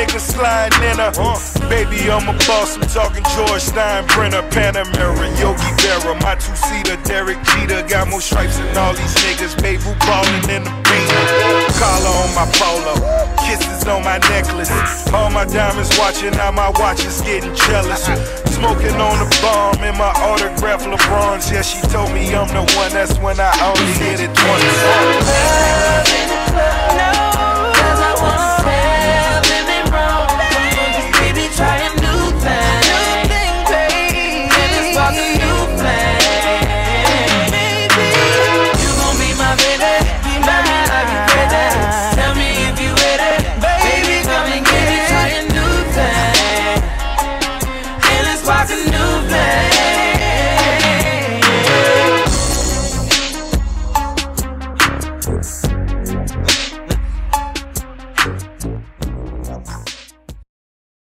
nigga sliding in her. Baby, I'm a boss, I'm talking George Steinbrenner, Panamera, Yogi Berra, my two-seater, Derek Jeter. Got more stripes than all these niggas, baby, who ballin' in the paint. Collar on my polo, kisses on my necklace. All my diamonds watching, now my watch is getting jealous. Smoking on the bomb in my autograph LeBrons. Yeah, she told me I'm the one, that's when I only hit it 20.